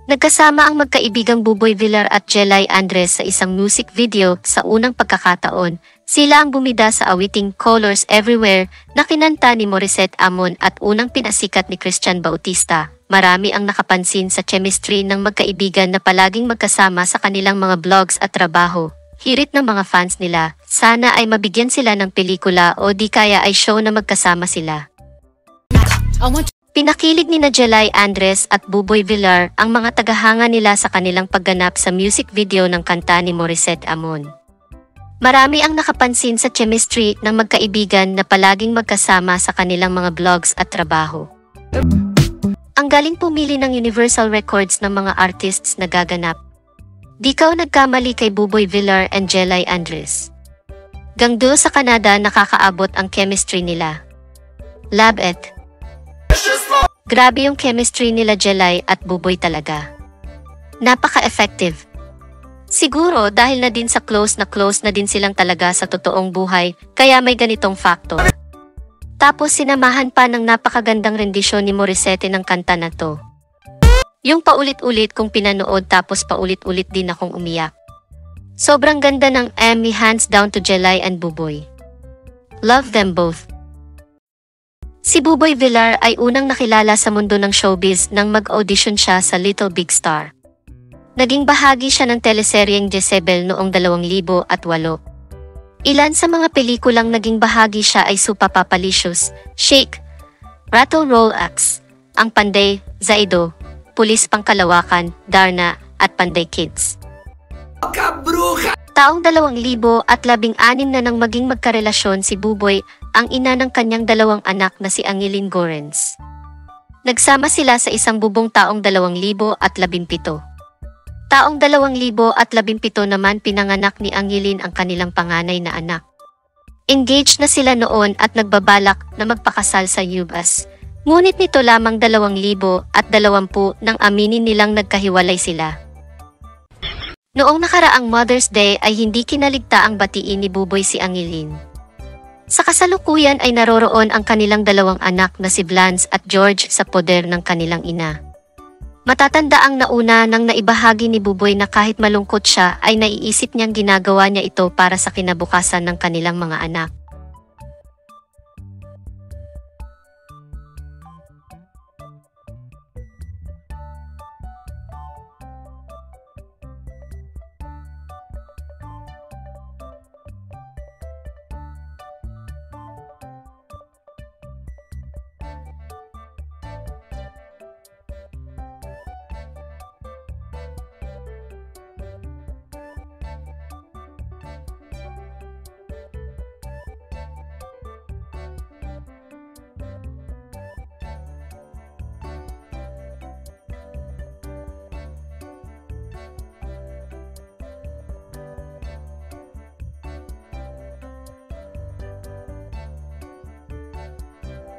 Nagkasama ang magkaibigang Buboy Villar at Jelay Andres sa isang music video sa unang pagkakataon. Sila ang bumida sa awiting Colors Everywhere na kinanta ni Morissette Amon at unang pinasikat ni Christian Bautista. Marami ang nakapansin sa chemistry ng magkaibigan na palaging magkasama sa kanilang mga vlogs at trabaho. Hirit ng mga fans nila, sana ay mabigyan sila ng pelikula o di kaya ay show na magkasama sila. Pinakilig ni Jelay Andres at Buboy Villar ang mga tagahanga nila sa kanilang pagganap sa music video ng kanta ni Morissette Amon. Marami ang nakapansin sa chemistry ng magkaibigan na palaging magkasama sa kanilang mga vlogs at trabaho. Ang galing pumili ng Universal Records ng mga artists na gaganap. Di ka nagkamali kay Buboy Villar and Jelay Andres. Gangdo sa Canada nakakaabot ang chemistry nila. Love it. Grabe yung chemistry nila Jelay at Buboy talaga. Napaka-effective. Siguro dahil na din sa close na din silang talaga sa totoong buhay, kaya may ganitong factor. Tapos sinamahan pa ng napakagandang rendisyon ni Morissette ng kanta na to. Yung paulit-ulit kong pinanood tapos paulit-ulit din akong umiyak. Sobrang ganda ng Emmy, hands down to Jelay and Buboy. Love them both. Si Buboy Villar ay unang nakilala sa mundo ng showbiz nang mag-audition siya sa Little Big Star. Naging bahagi siya ng teleseryeng Jezebel noong 2008. Ilan sa mga pelikulang naging bahagi siya ay Supa Papalicious, Shake, Rattle Roll Axe, Ang Panday, Zaido, Pulis Pangkalawakan, Darna, at Panday Kids. Taong 2016 na nang maging magkarelasyon si Buboy, ang ina ng kanyang dalawang anak na si Angilin Gorens. Nagsama sila sa isang bubong taong 2017. Taong 2017 naman pinanganak ni Angilin ang kanilang panganay na anak. Engaged na sila noon at nagbabalak na magpakasal sa US. Ngunit nito lamang 2020 nang aminin nilang nagkahiwalay sila. Noong nakaraang Mother's Day ay hindi kinaligta ang batiin ni Buboy si Angilin. Sa kasalukuyan ay naroroon ang kanilang dalawang anak na si Blance at George sa poder ng kanilang ina. Matatanda ang nauna nang naibahagi ni Buboy na kahit malungkot siya ay naiisip niyang ginagawa niya ito para sa kinabukasan ng kanilang mga anak.